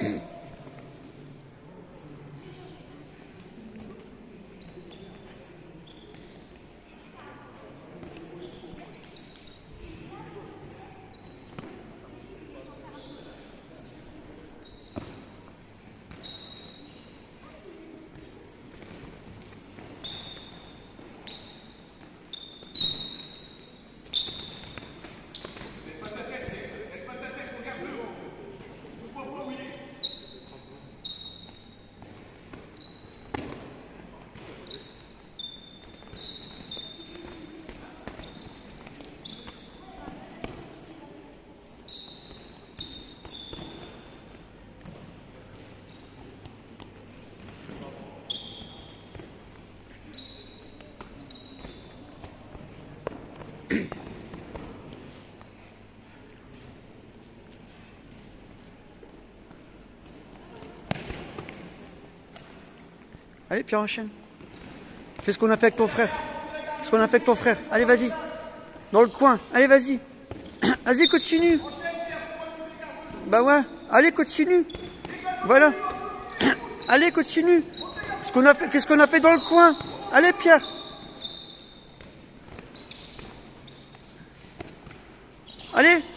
Allez, Pierre, enchaîne. Fais ce qu'on a fait avec ton frère. Ce qu'on a fait avec ton frère. Allez, vas-y. Dans le coin. Allez, vas-y. Vas-y, continue. Bah ouais. Allez, continue. Voilà. Allez, continue. Ce qu'on a fait, qu'est-ce qu'on a fait dans le coin? Allez, Pierre. Allez.